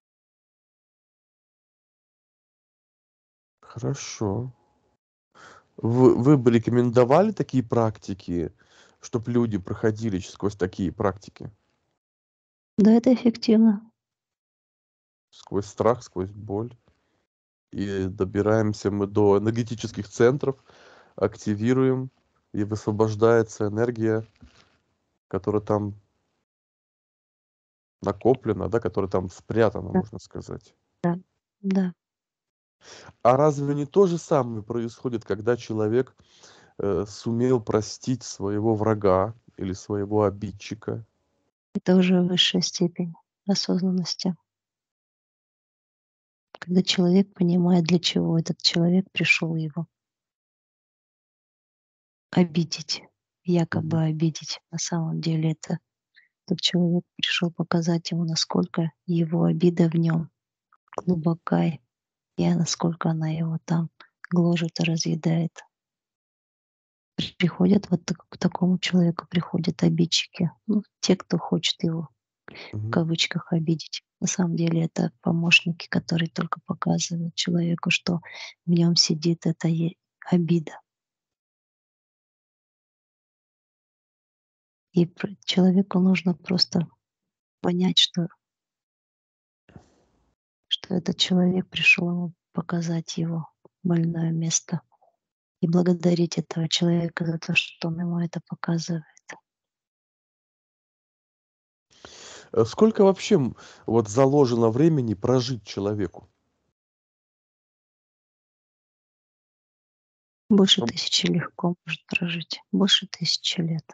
Хорошо. Вы, вы бы рекомендовали такие практики, чтобы люди проходили сквозь такие практики? Да, это эффективно. Сквозь страх, сквозь боль. И добираемся мы до энергетических центров, активируем, и высвобождается энергия, которая там накоплена, да, которая там спрятана, Да, можно сказать. да, да. А разве не то же самое происходит, когда человек э, сумел простить своего врага или своего обидчика? Это уже высшая степень осознанности, когда человек понимает, для чего этот человек пришел его обидеть, Мгм. якобы обидеть. На самом деле это тот человек пришел показать ему, насколько его обида в нем глубока, и насколько она его там гложет и разъедает. приходят вот так к такому человеку приходят обидчики. Ну, те, кто хочет его, в Мгм. кавычках, обидеть. На самом деле это помощники, которые только показывают человеку, что в нем сидит эта е обида. И пр человеку нужно просто понять, что что этот человек пришел ему показать его больное место. И благодарить этого человека за то, что он ему это показывает. Э, сколько вообще, м, вот заложено времени прожить человеку? Больше Чтоб тысячи легко может прожить. Больше тысячи лет.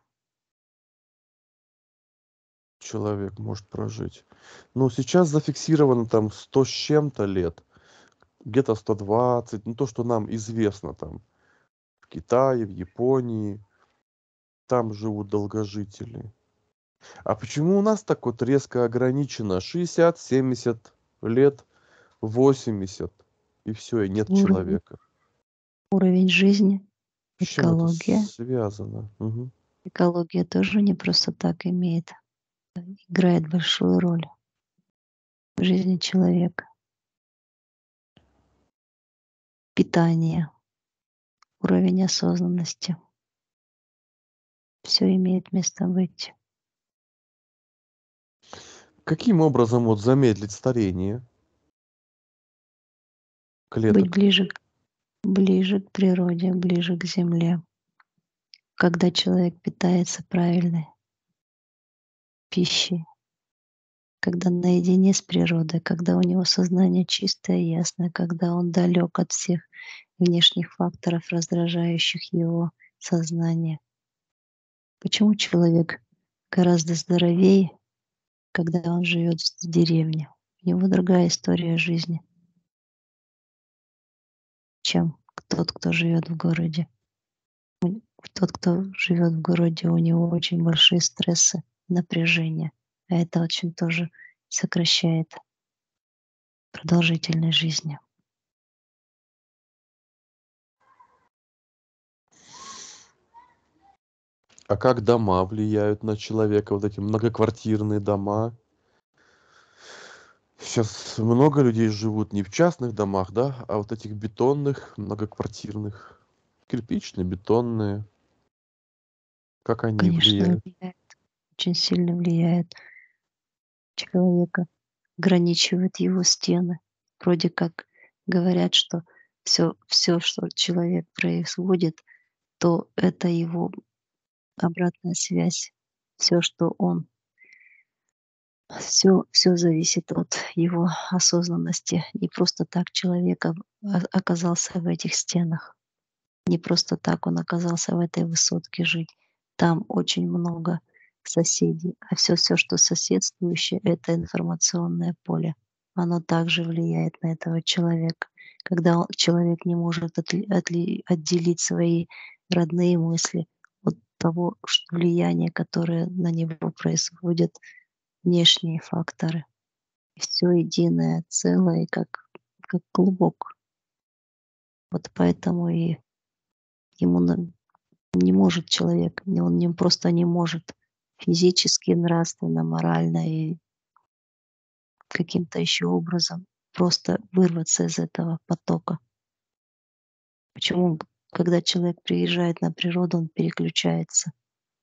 человек может прожить. Ну, сейчас зафиксировано там сто с чем-то лет, где-то сто двадцать, ну, то, что нам известно там в Китае, в Японии. Там живут долгожители. А почему у нас так вот резко ограничено шестьдесят семьдесят лет, восемьдесят и всё, и нет Уровень человека? уровень жизни, С чем это экология. связано? Мгм. Экология тоже не просто так имеет играет большую роль в жизни человека. Питание, уровень осознанности. Всё имеет место быть. Каким образом вот замедлить старение? Быть Клеток. ближе к ближе к природе, ближе к земле. Когда человек питается правильной пищей. Когда наедине с природой, когда у него сознание чистое и ясное, когда он далек от всех внешних факторов, раздражающих его сознание. Почему человек гораздо здоровее, когда он живет в деревне? У него другая история жизни чем тот, кто живет в городе. М, тот, кто живет в городе, у него очень большие стрессы, напряжение. А это очень тоже сокращает продолжительность жизни. А как дома влияют на человека, вот эти многоквартирные дома? Щас много людей живут не в частных домах, да, а вот этих бетонных, многоквартирных, кирпично-бетонные. Как они Конечно, влияют? влияет, очень сильно влияет. Человека, ограничивает его стены. Вроде как говорят, что всё всё, что человек производит, то это его обратная связь. Всё, что он всё всё зависит от его осознанности. Не просто так человек об о оказался в этих стенах. Не просто так он оказался в этой высотке жить. Там очень много соседей, а всё всё, что соседствующее- это информационное поле. Оно также влияет на этого человека. Когда о человек не может отли отли отделить свои родные мысли от того, что влияние, которое на него производят внешние факторы. Всё единое целое, как как клубок. Вот поэтому и ему на не может человек, не он не просто не может физически, нравственно, морально и каким-то еще образом просто вырваться из этого потока. Почему, когда человек приезжает на природу, он переключается?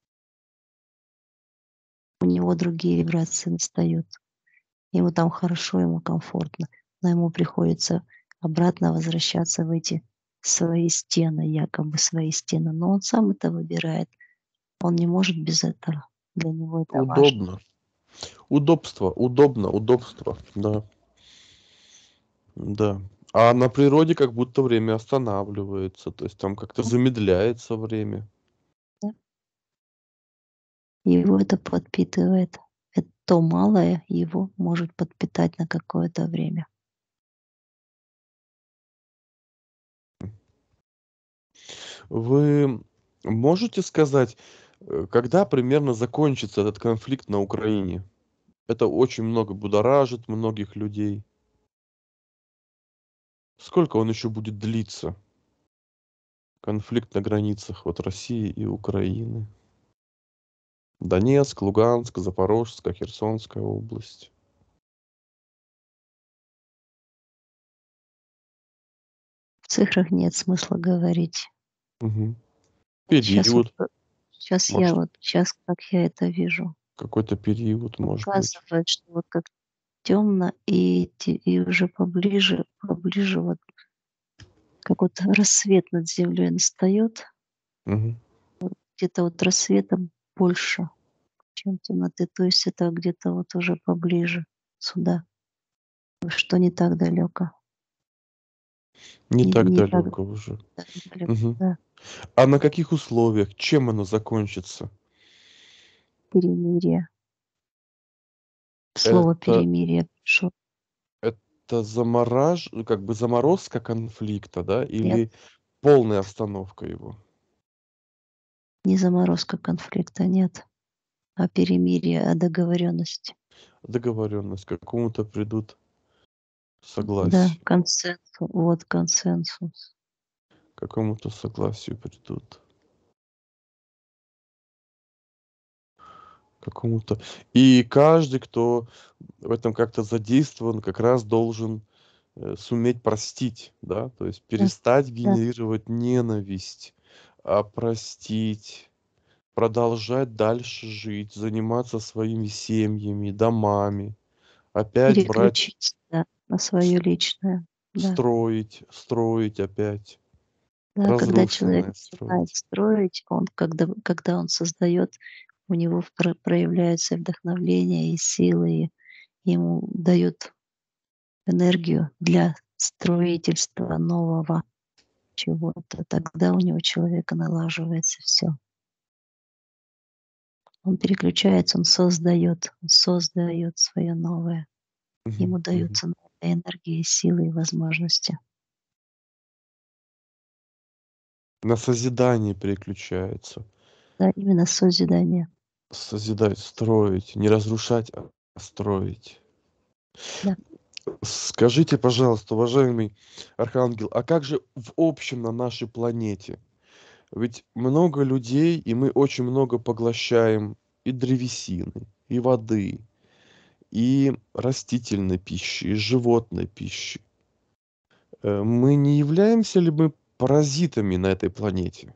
У него другие вибрации настают. Ему там хорошо, ему комфортно, но ему приходится обратно возвращаться в эти свои стены, якобы свои стены. Но он сам это выбирает. Он не может без этого. Для него это важно. Удобно. Удобство, удобно, удобство, да. Да. А на природе как будто время останавливается, то есть там как-то Да. замедляется время. Да. Его это подпитывает. Э то малое его может подпитать на какое-то время. Вы можете сказать, э, когда примерно закончится этот конфликт на Украине? Это очень много будоражит многих людей. Сколько он еще будет длиться? Конфликт на границах вот России и Украины. Донецк, Луганск, Запорожская, Херсонская область. В цифрах нет смысла говорить. Мгм. Сейчас вот, Период, сейчас я может, вот, сейчас как я это вижу, какой-то период, может быть. показывает, что вот как темно и, те- и уже поближе, поближе вот как вот рассвет над землей настает, Мгм. где-то вот рассвета больше, чем темноты. То есть это где-то вот уже поближе сюда, что не так далеко. Не Не, так не так далеко уже. далеко, Мгм. да. А на каких условиях? Чем оно закончится? Перемирие. Слово Это, перемирие пришло. это замораж, ну, как бы заморозка конфликта, да, Нет, или полная остановка его? не заморозка конфликта, нет, а перемирие, а договоренность. Договоренность, к какому-то придут Да, согласию, консенсус. Вот консенсус. к какому-то согласию придут, к какому-то. И каждый, кто в этом как-то задействован, как раз должен э, суметь простить, да, то есть Да, перестать да. генерировать ненависть, а простить, продолжать дальше жить, заниматься своими семьями, домами, опять брать, Переключиться, да, на свое личное. Да. строить, строить опять, Да, когда человек разрушенное начинает строить. строить, он, когда, когда он создает, у него про- проявляется вдохновление и силы, и ему дают энергию для строительства нового чего-то. Тогда у него человека налаживается все. Он переключается, он создает, он создает свое новое. Мгм, Ему мгм. даются новые энергии, силы и возможности. На созидание переключается. Да, именно созидание. Созидать, строить, не разрушать, а строить. Да. Скажите, пожалуйста, уважаемый Архангел, а как же в общем на нашей планете? Ведь много людей, и мы очень много поглощаем и древесины, и воды, и растительной пищи, и животной пищи. Э, Мы не являемся ли мы паразитами на этой планете?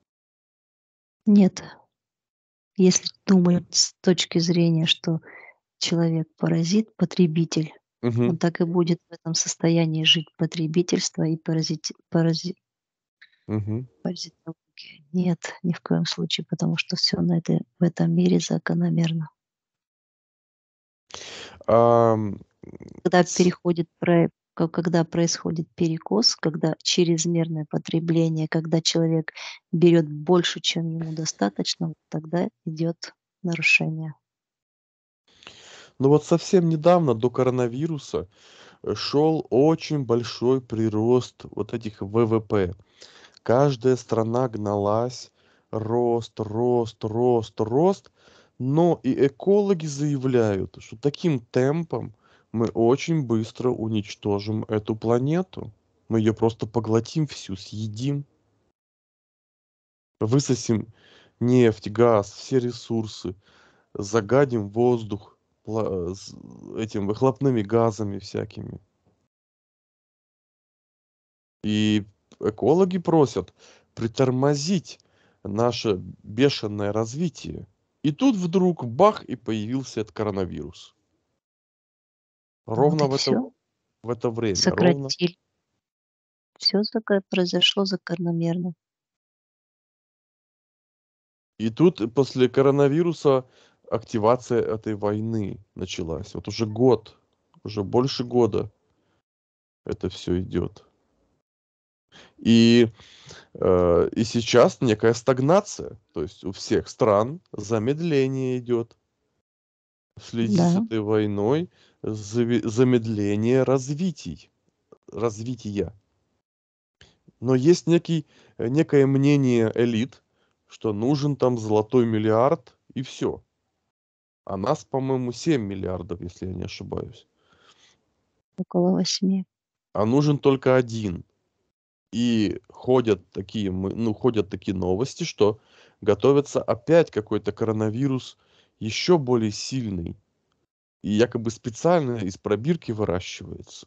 Нет, если думать с точки зрения, что человек паразит, потребитель, Мгм, он так и будет в этом состоянии жить потребительства и паразити парази мгм. паразитологии. Нет, ни в коем случае, потому что все на этой в этом мире закономерно. Ам, Когда ц- переходит про ко когда происходит перекос, когда чрезмерное потребление, когда человек берет больше, чем ему достаточно, вот тогда идет нарушение. Ну вот совсем недавно, до коронавируса, э, шел очень большой прирост вот этих вэ вэ пэ. Каждая страна гналась, рост, рост, рост, рост. Но и экологи заявляют, что таким темпом мы очень быстро уничтожим эту планету. Мы ее просто поглотим всю, съедим, высосим нефть, газ, все ресурсы, загадим воздух пла- с этим выхлопными газами всякими. И экологи просят притормозить наше бешеное развитие. И тут вдруг бах, и появился этот коронавирус. Ну вот Ровно и в это, все. в это время, ровно. Сократили. Все произошло закономерно. И тут после коронавируса активация этой войны началась. Вот уже год, уже больше года это все идет. И, э, и сейчас некая стагнация. То есть у всех стран замедление идет. В связи с Да, этой войной зави- замедление развитий, развития. Но есть некий, э, некое мнение элит, что нужен там золотой миллиард и все. А нас, по-моему, семь миллиардов, если я не ошибаюсь. около восьми. А нужен только один. И ходят такие, мы- ну, ходят такие новости, что готовится опять какой-то коронавирус еще более сильный. И якобы специально из пробирки выращивается.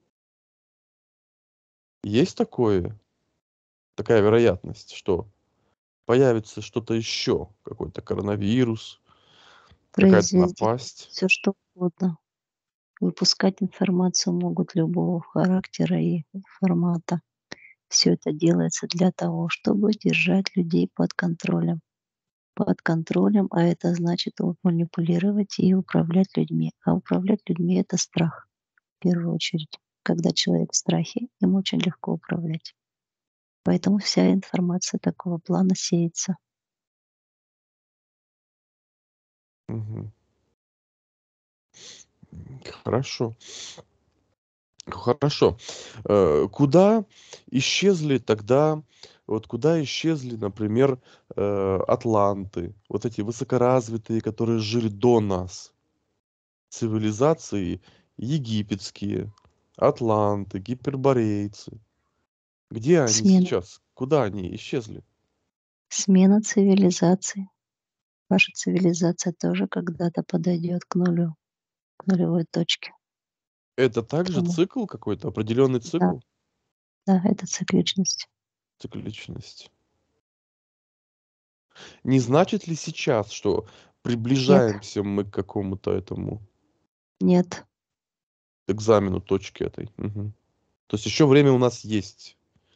Есть такое, такая вероятность, что появится что-то еще, какой-то коронавирус, какая-то Произвести напасть. все что угодно. Выпускать информацию могут любого характера и формата. Все это делается для того, чтобы держать людей под контролем. Под контролем, а это значит вот манипулировать и управлять людьми. А управлять людьми — это страх в первую очередь. Когда человек в страхе, им очень легко управлять. Поэтому вся информация такого плана сеется. Мгм. Хорошо. Хорошо. Э, куда исчезли тогда, вот куда исчезли, например, э, атланты, вот эти высокоразвитые, которые жили до нас, цивилизации египетские, атланты, гиперборейцы. Где они Смена, сейчас? Куда они исчезли? смена цивилизации. Ваша цивилизация тоже когда-то подойдет к нулю, к нулевой точке. Это также Потому цикл какой-то, определенный да, цикл, да, это цикличность. цикличность. Не значит ли сейчас, что Нет, приближаемся мы к какому-то этому нет, экзамену точки этой? Мгм. То есть еще время у нас есть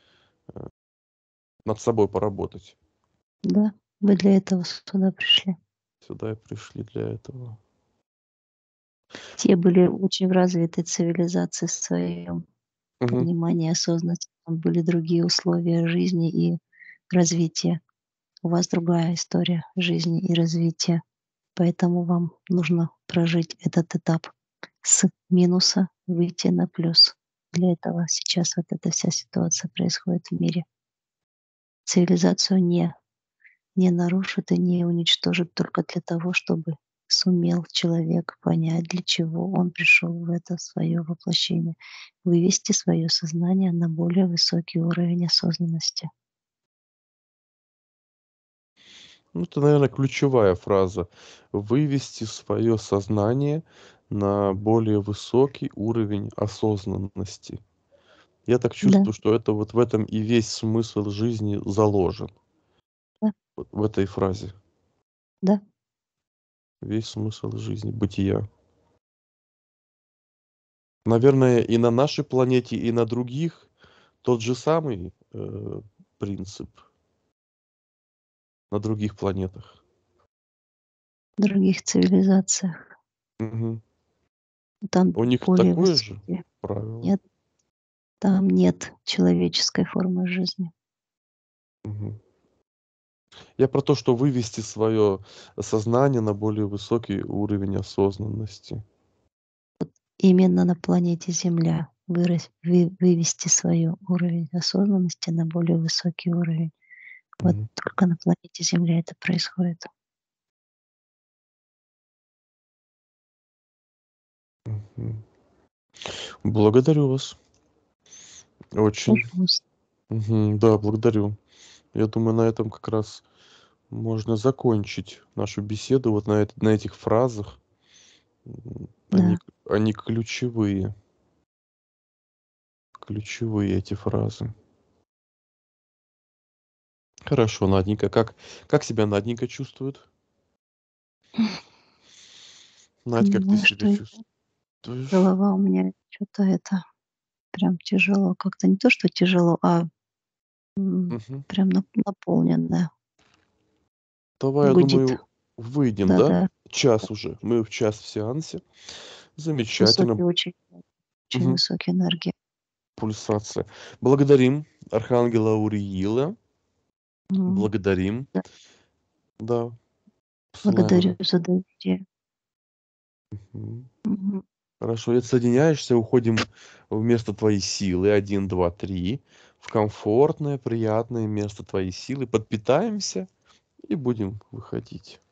над собой поработать. да, вы для этого сюда пришли. Сюда и пришли для этого. Те были очень в развитой цивилизации в своем Мгм. понимании осознанности. Там были другие условия жизни и развития. У вас другая история жизни и развития. Поэтому вам нужно прожить этот этап с минуса выйти на плюс. Для этого сейчас вот эта вся ситуация происходит в мире. Цивилизацию не, не нарушит и не уничтожит только для того, чтобы сумел человек понять, для чего он пришел в это свое воплощение, вывести свое сознание на более высокий уровень осознанности. Ну, это, наверное, ключевая фраза. Вывести свое сознание на более высокий уровень осознанности. Я так Да, чувствую, что это вот в этом и весь смысл жизни заложен. да, Вот в этой фразе. да, Весь смысл жизни, бытия. Наверное, и на нашей планете, и на других тот же самый э, принцип. На других планетах. в других цивилизациях. Мгм. Там У них более такое же высокие. правило. Нет, там нет человеческой формы жизни. Мгм. Я про то, что вывести свое сознание на более высокий уровень осознанности. Именно на планете Земля вырас- вы- вывести свой уровень осознанности на более высокий уровень. Вот Мгм. только на планете Земля это происходит. Мгм. Благодарю вас. Очень. Пожалуйста. Мгм. Да, благодарю. Я думаю, на этом как раз можно закончить нашу беседу вот на, эт- на этих фразах. М, Они, Да. к- они ключевые. Ключевые эти фразы. Хорошо, Наденька. Как, как себя Наденька чувствует? Надь, как ты Понимаю, себя что и чувствуешь? голова у меня что-то это прям тяжело. Как-то не то, что тяжело, а м, Мгм. прям нап- наполненная. Давай, я Гудит. думаю, выйдем, да? Да-да. Час уже. Мы в час в сеансе. Высокий Замечательно. очень, очень Мгм. высокая энергия. Пульсация. Благодарим Архангела Уриила. М, Благодарим. да. Да, Благодарю посылаем. за доверие. Мгм. Мгм. Хорошо, и отсоединяешься, уходим в место твоей силы. Один, два, три. В комфортное, приятное место твоей силы. Подпитаемся и будем выходить.